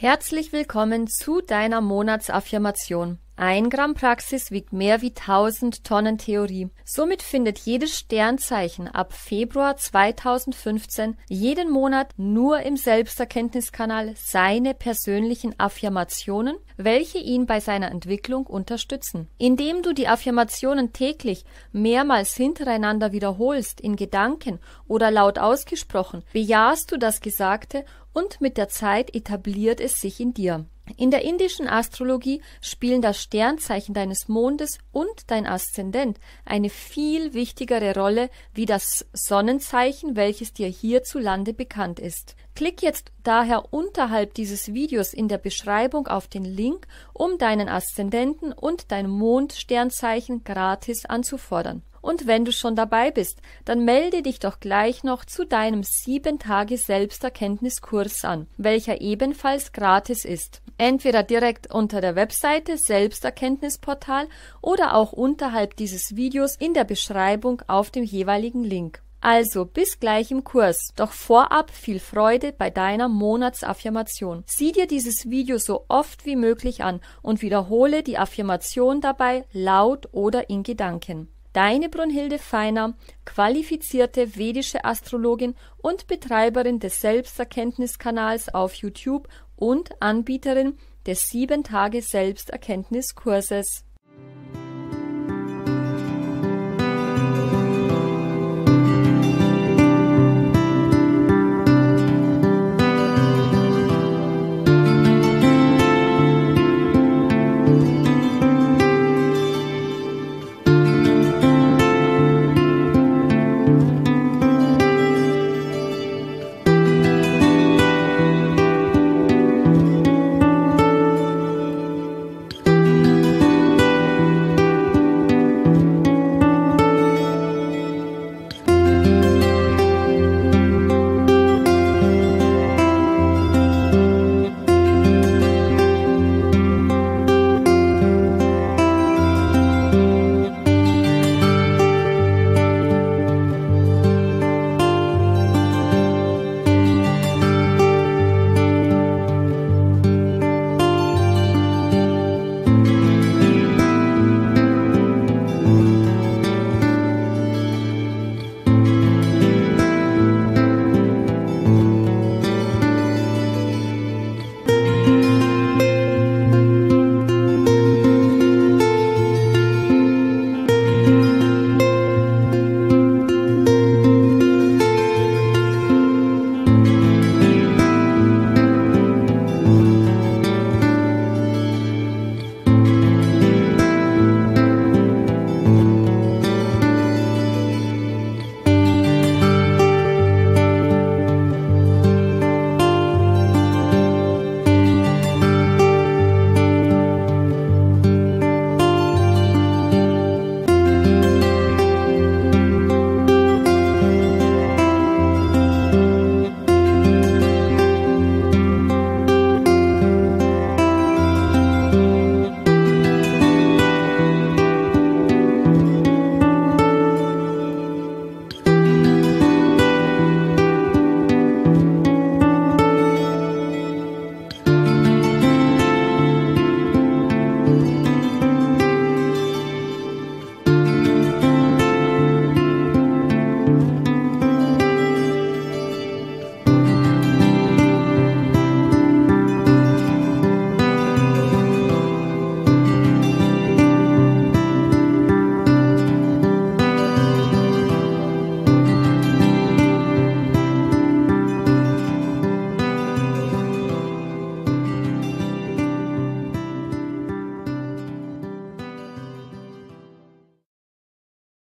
Herzlich willkommen zu deiner Monatsaffirmation. 1 Gramm Praxis wiegt mehr wie 1000 Tonnen Theorie. Somit findet jedes Sternzeichen ab Februar 2015 jeden Monat nur im Selbsterkenntniskanal seine persönlichen Affirmationen, welche ihn bei seiner Entwicklung unterstützen. Indem du die Affirmationen täglich mehrmals hintereinander wiederholst, in Gedanken oder laut ausgesprochen, bejahst du das Gesagte und mit der Zeit etabliert es sich in dir. In der indischen Astrologie spielen das Sternzeichen deines Mondes und dein Aszendent eine viel wichtigere Rolle wie das Sonnenzeichen, welches dir hierzulande bekannt ist. Klick jetzt daher unterhalb dieses Videos in der Beschreibung auf den Link, um deinen Aszendenten und dein Mondsternzeichen gratis anzufordern. Und wenn du schon dabei bist, dann melde dich doch gleich noch zu deinem 7-Tage-Selbsterkenntniskurs an, welcher ebenfalls gratis ist. Entweder direkt unter der Webseite Selbsterkenntnisportal oder auch unterhalb dieses Videos in der Beschreibung auf dem jeweiligen Link. Also bis gleich im Kurs, doch vorab viel Freude bei deiner Monatsaffirmation. Sieh dir dieses Video so oft wie möglich an und wiederhole die Affirmation dabei laut oder in Gedanken. Deine Brunhilde Feiner, qualifizierte vedische Astrologin und Betreiberin des Selbsterkenntniskanals auf YouTube und Anbieterin des 7-Tage-Selbsterkenntniskurses.